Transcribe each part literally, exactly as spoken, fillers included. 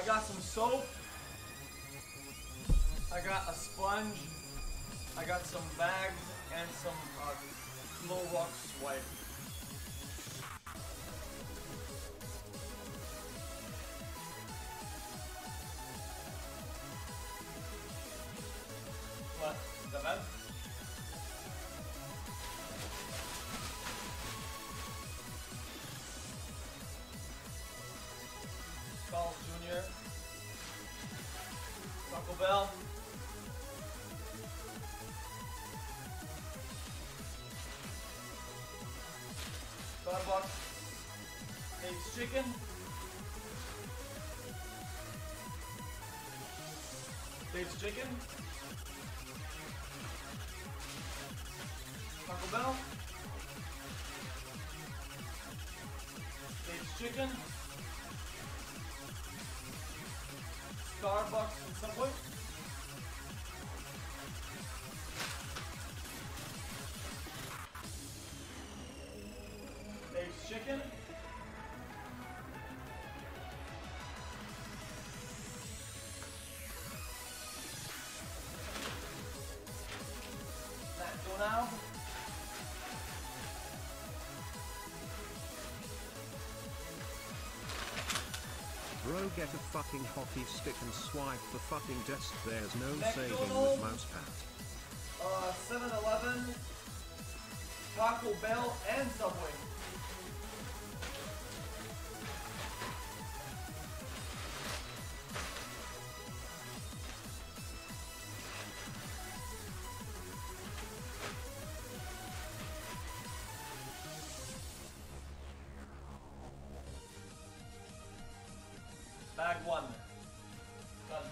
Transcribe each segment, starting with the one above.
got some soap. I got a sponge. I got some bags and some uh, Clorox wipe. What? Is that bad? Carl's Junior Taco Bell. Starbucks. Dave's Chicken. Dave's Chicken. Taco Bell. Dave's Chicken. Starbucks and Subway. Dave's Chicken. McDonald's. Bro, get a fucking hockey stick and swipe the fucking desk. There's no saving McDonald's. with mousepad. Uh, seven eleven, Taco Bell, and Subway. Bag one. Done.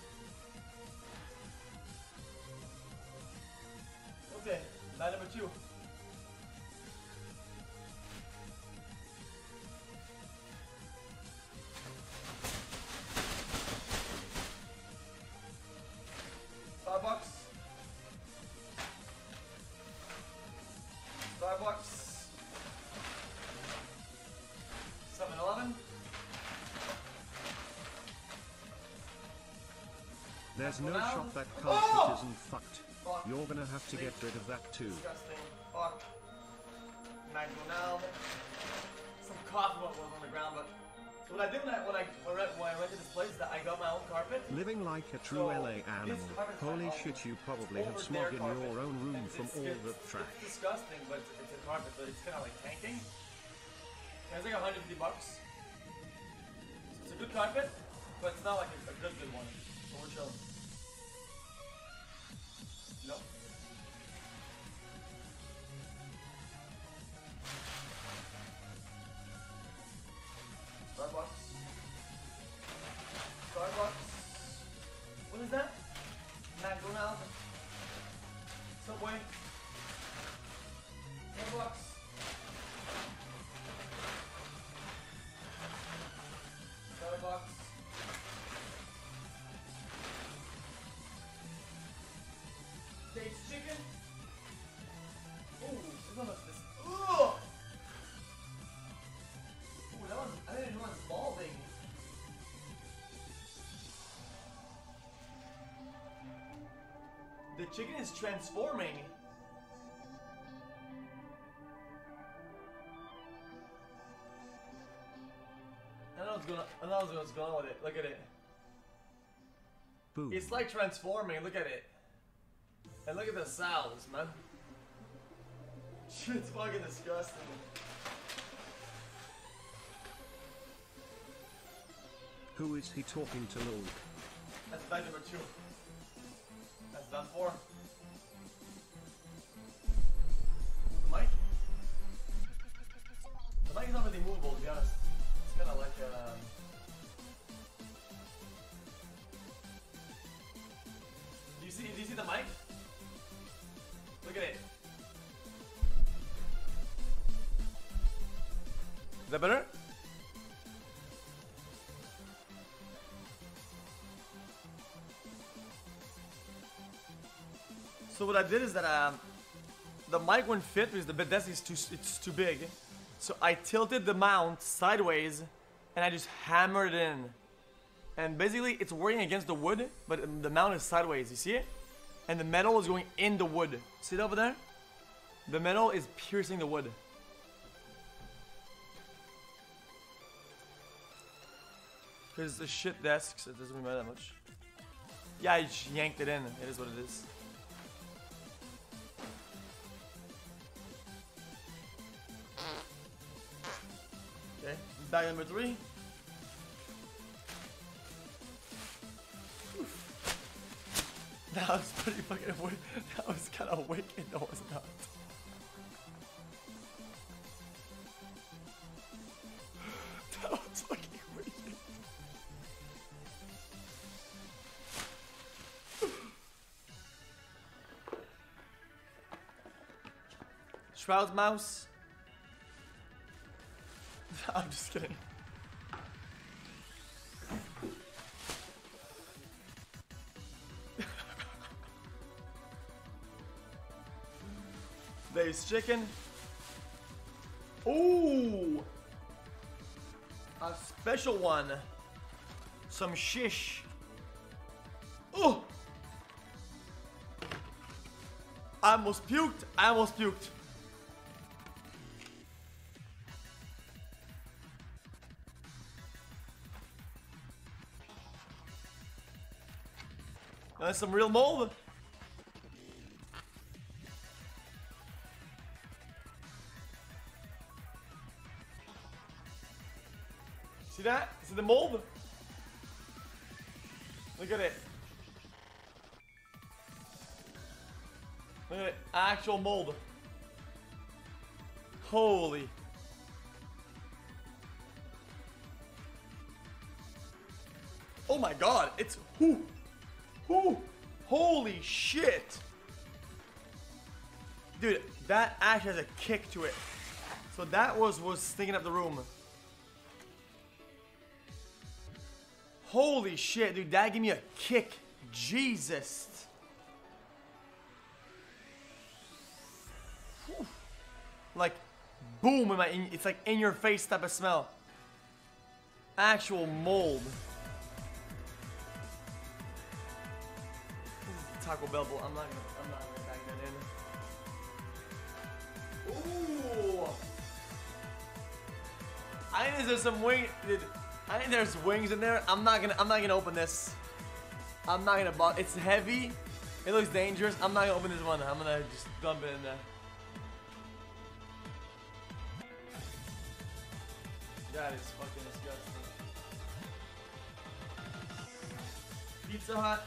Okay, bag number two. Starbucks. Starbucks. seven eleven. There's no McDonald's. shop that carpet Oh! isn't fucked. Fuck. You're gonna have to get rid of that too. Disgusting. Fuck. McDonald's. Some coffee was on the ground, but so what I did when I when I when I, when I went to this place, that I got my own carpet. Living like a true So, L A this animal. carpet's Holy my shit, you probably have over smog their in carpet. your own room And from it's, all it's, the it's trash. disgusting, but it's, it's a carpet, but it's kind of like tanking. It's like one hundred fifty bucks. So it's a good carpet, but it's not like a, a good good one. So we're chilling. No. Starbucks. Starbucks. What is that? McDonald's. Subway. Starbucks. Starbucks. Dave's Chicken. Ooh, this one was this. Ugh! Ooh, that one's, I didn't know it was balding. The chicken is transforming. I know what's going on. I know what's going on with it. Look at it. Boom. It's like transforming. Look at it. And look at the cells, man. Shit's fucking disgusting. Who is he talking to, Luke? That's bag number two. That's done for. The mic? The mic is not really movable, to be honest. It's kind of like um Do you see? Do you see the mic? Look at it. Is that better? So what I did is that um, the mic wouldn't fit because the bed desk is too it's too big. So I tilted the mount sideways and I just hammered it in. And basically, it's working against the wood, but the mount is sideways. You see it? And the metal is going in the wood. See it over there? The metal is piercing the wood. Because it's a shit desk, so it doesn't really matter that much. Yeah, I just yanked it in. It is what it is. Okay, bag number three. That was pretty fucking weird. That was kind of wicked, though, was it not? That was fucking wicked. Shroud mouse. I'm just kidding. Dave's chicken. Ooh, a special one. Some shish. Oh, I almost puked. I almost puked. That's some real mold. See that? See the mold? Look at it. Look at it. Actual mold. Holy. Oh my god. It's whoo. Whoo. Holy shit. Dude, that actually has a kick to it. So that was was stinking up the room. Holy shit, dude, that gave me a kick. Jesus. Whew. Like, boom, in my, in, it's like in your face type of smell. Actual mold. Taco Bell, I'm not gonna, I'm not gonna bag that in. Ooh. I think there's some wing, dude. I think there's wings in there. I'm not gonna I'm not gonna open this. I'm not gonna buy. It's heavy. It looks dangerous. I'm not gonna open this one. I'm gonna just dump it in there. That is fucking disgusting. Pizza Hut.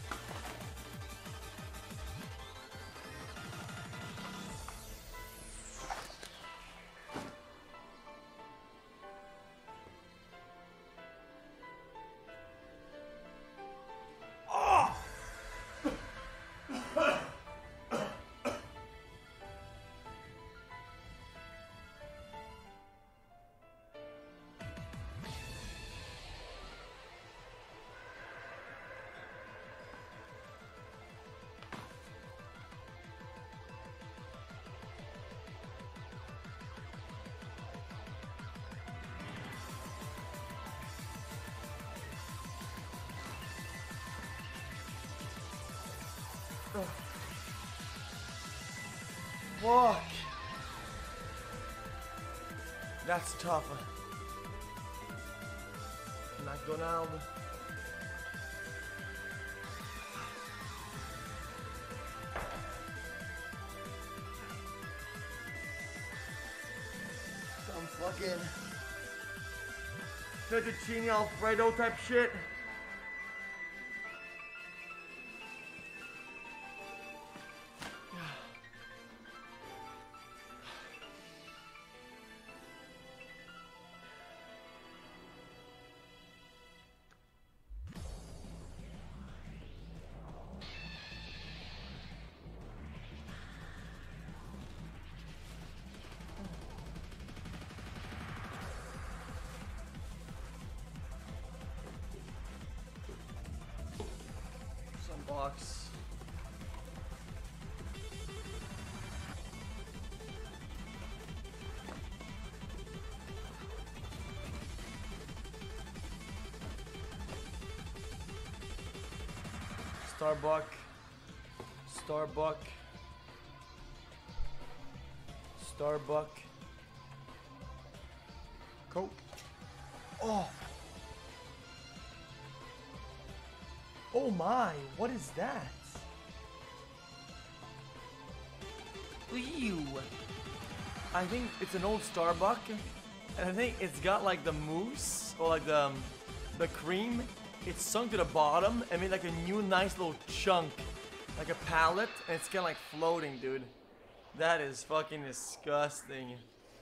Fuck. That's tough. McDonald's. Some fucking fettuccine Alfredo type shit. Box. Starbuck. Starbuck. Starbuck. Coke. Oh. Oh my, what is that? Ew. I think it's an old Starbuck, and I think it's got like the mousse or like the um, the cream. It's sunk to the bottom and made like a new nice little chunk, like a pallet, and it's kind of like floating, dude. That is fucking disgusting.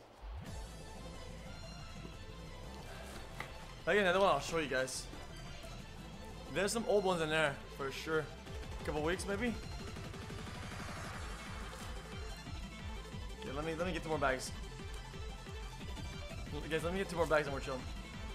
I get another one. I'll show you guys. There's some old ones in there for sure. A couple weeks maybe. Okay, let me let me get two more bags. Guys, let me get two more bags and we're chilling.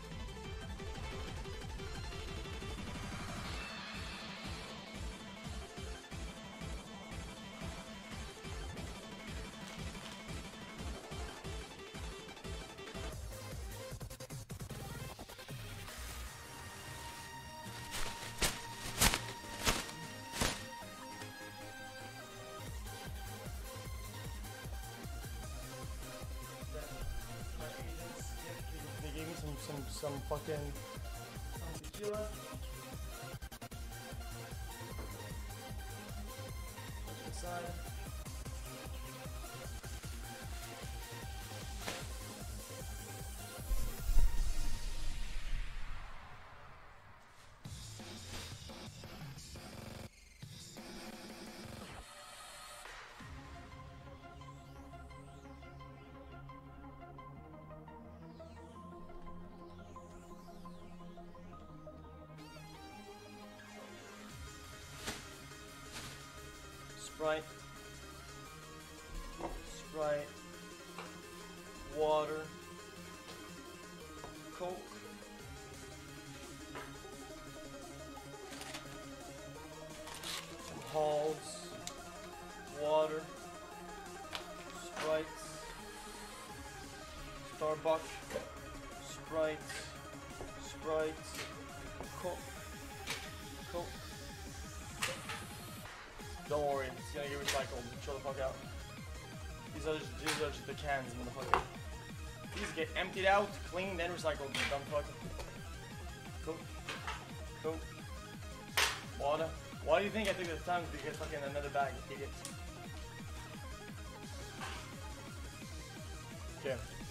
Some, some fucking some tequila. Inside. Sprite, Sprite, water, Coke, some Halls, water, Sprite, Starbucks, Sprite, Sprite, Coke, Coke. Don't worry, it's gonna get recycled. Chill the fuck out. These are just, these are just the cans, motherfucker. These get emptied out, cleaned, and recycled. You dumb fuck. Cool. Cool. Water. Why do you think I took the time to get fucking another bag, idiot? Okay.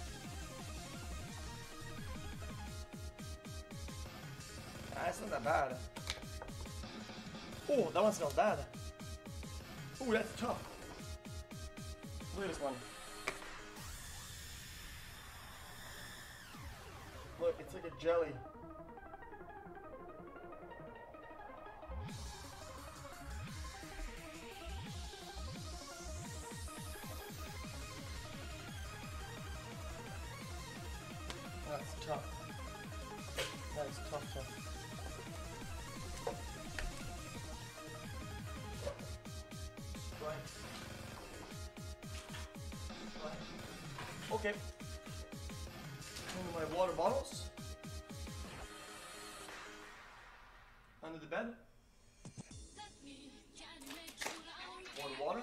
That's not that bad. Oh, that one smells bad. Ooh, that's tough. Look at this one. Look, it's like a jelly. That's tough. That's tough, tough. Okay. My water bottles under the bed. Water, water.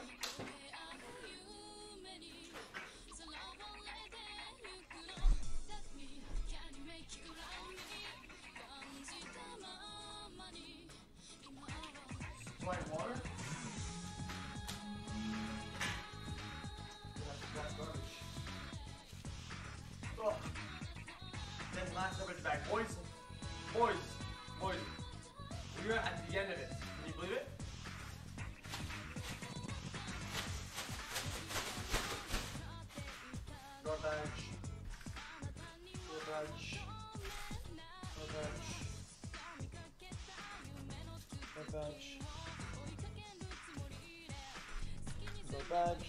Sprite water. That's garbage. Oh. Then last garbage bag, boys, boys, boys. We're at the end of it. Can you believe it? Garbage. Garbage. Garbage. Garbage. Garbage.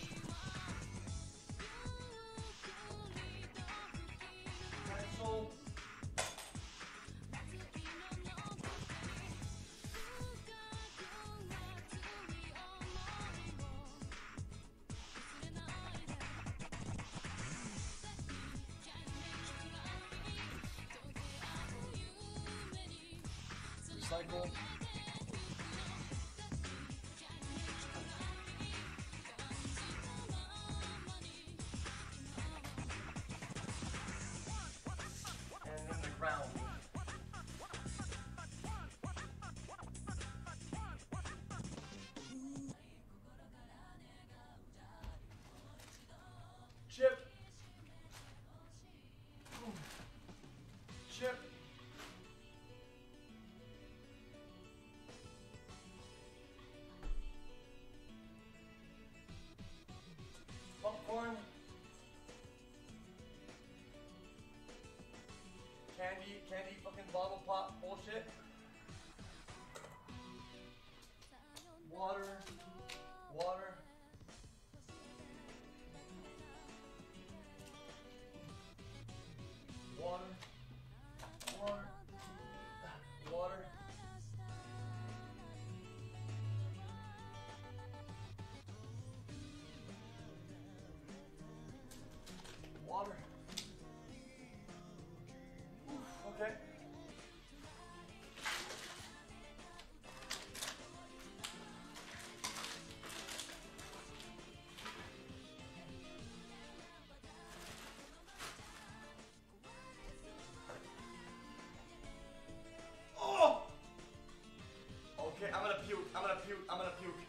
Cancel. Recycle. chip. Popcorn. Candy, candy fucking bottle pop bullshit. Water. Water. Water. Water. Water. Water. Okay. Oh! Okay, I'm gonna puke. I'm gonna puke. I'm gonna puke.